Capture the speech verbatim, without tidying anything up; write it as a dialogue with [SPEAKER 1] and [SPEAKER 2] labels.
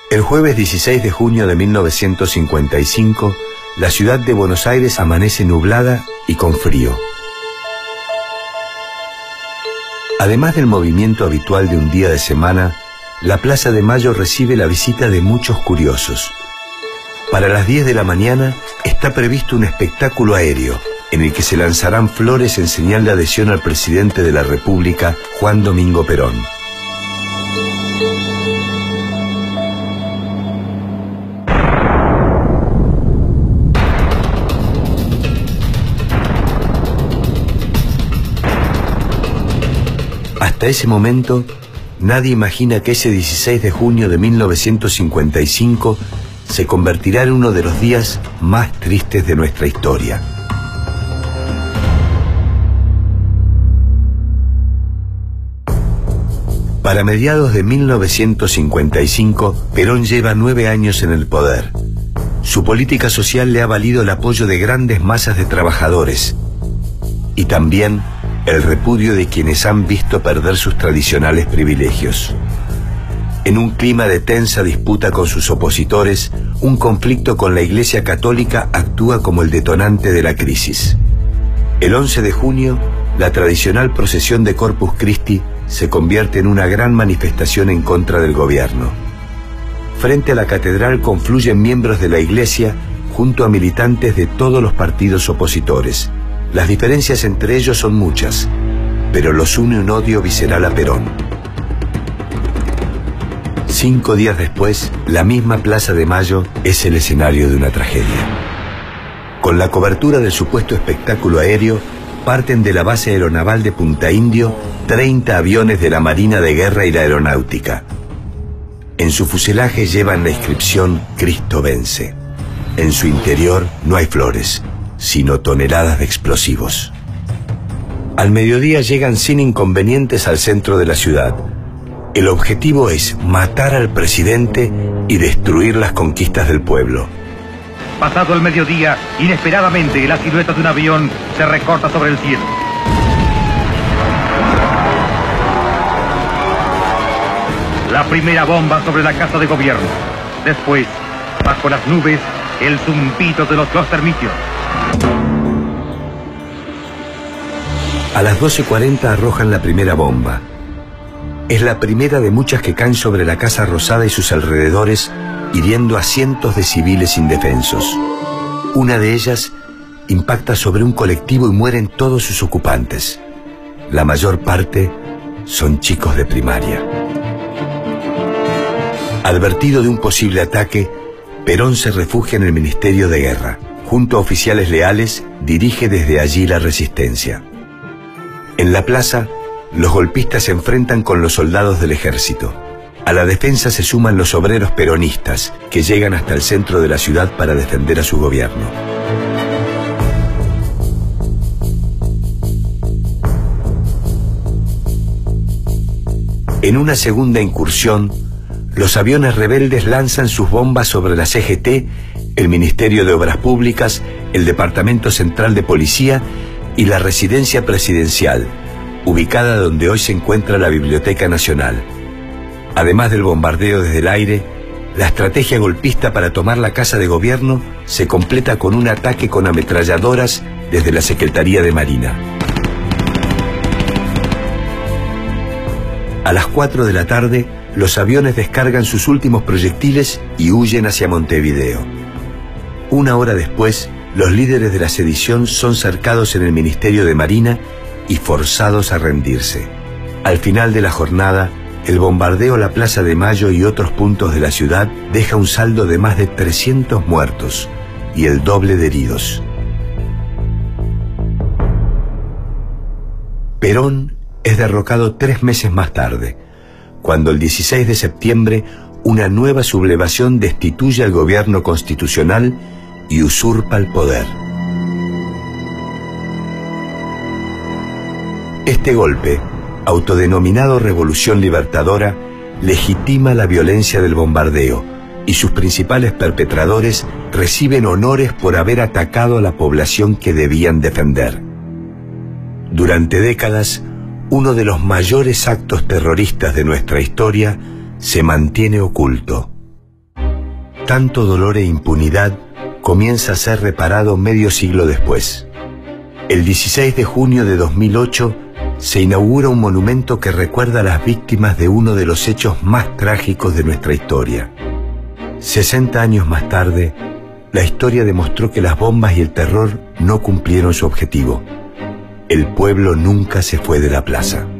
[SPEAKER 1] El jueves dieciséis de junio de mil novecientos cincuenta y cinco, la ciudad de Buenos Aires amanece nublada y con frío. Además del movimiento habitual de un día de semana, la Plaza de Mayo recibe la visita de muchos curiosos. Para las diez de la mañana está previsto un espectáculo aéreo, en el que se lanzarán flores en señal de adhesión al presidente de la República, Juan Domingo Perón. Hasta ese momento, nadie imagina que ese dieciséis de junio de mil novecientos cincuenta y cinco se convertirá en uno de los días más tristes de nuestra historia. Para mediados de mil novecientos cincuenta y cinco, Perón lleva nueve años en el poder. Su política social le ha valido el apoyo de grandes masas de trabajadores y también el repudio de quienes han visto perder sus tradicionales privilegios. En un clima de tensa disputa con sus opositores, un conflicto con la Iglesia Católica actúa como el detonante de la crisis. El once de junio, la tradicional procesión de Corpus Christi se convierte en una gran manifestación en contra del gobierno. Frente a la catedral confluyen miembros de la Iglesia junto a militantes de todos los partidos opositores. Las diferencias entre ellos son muchas, pero los une un odio visceral a Perón. Cinco días después, la misma Plaza de Mayo es el escenario de una tragedia. Con la cobertura del supuesto espectáculo aéreo, parten de la base aeronaval de Punta Indio treinta aviones de la Marina de Guerra y la Aeronáutica. En su fuselaje llevan la inscripción Cristo vence. En su interior no hay flores, sino toneladas de explosivos. Al mediodía llegan sin inconvenientes al centro de la ciudad. El objetivo es matar al presidente y destruir las conquistas del pueblo.
[SPEAKER 2] Pasado el mediodía, inesperadamente la silueta de un avión se recorta sobre el cielo. La primera bomba sobre la casa de gobierno. Después, bajo las nubes, el zumbido de los Klostermitios.
[SPEAKER 1] A las doce cuarenta arrojan la primera bomba. Es la primera de muchas que caen sobre la Casa Rosada y sus alrededores, hiriendo a cientos de civiles indefensos. Una de ellas impacta sobre un colectivo y mueren todos sus ocupantes. La mayor parte son chicos de primaria. Advertido de un posible ataque, Perón se refugia en el Ministerio de Guerra. Junto a oficiales leales, dirige desde allí la resistencia. En la plaza, los golpistas se enfrentan con los soldados del ejército. A la defensa se suman los obreros peronistas, que llegan hasta el centro de la ciudad para defender a su gobierno. En una segunda incursión, los aviones rebeldes lanzan sus bombas sobre la C G T, el Ministerio de Obras Públicas, el Departamento Central de Policía y la Residencia Presidencial, ubicada donde hoy se encuentra la Biblioteca Nacional. Además del bombardeo desde el aire, la estrategia golpista para tomar la Casa de Gobierno se completa con un ataque con ametralladoras desde la Secretaría de Marina. A las cuatro de la tarde, los aviones descargan sus últimos proyectiles y huyen hacia Montevideo. Una hora después, los líderes de la sedición son cercados en el Ministerio de Marina y forzados a rendirse. Al final de la jornada, el bombardeo a la Plaza de Mayo y otros puntos de la ciudad deja un saldo de más de trescientos muertos y el doble de heridos. Perón es derrocado tres meses más tarde, cuando el dieciséis de septiembre una nueva sublevación destituye al gobierno constitucional y usurpa el poder. Este golpe, autodenominado Revolución Libertadora, legitima la violencia del bombardeo y sus principales perpetradores reciben honores por haber atacado a la población que debían defender. Durante décadas, uno de los mayores actos terroristas de nuestra historia se mantiene oculto. tanto dolor e impunidad comienza a ser reparado medio siglo después. El dieciséis de junio de dos mil ocho se inaugura un monumento que recuerda a las víctimas de uno de los hechos más trágicos de nuestra historia. sesenta años más tarde, la historia demostró que las bombas y el terror no cumplieron su objetivo. El pueblo nunca se fue de la plaza.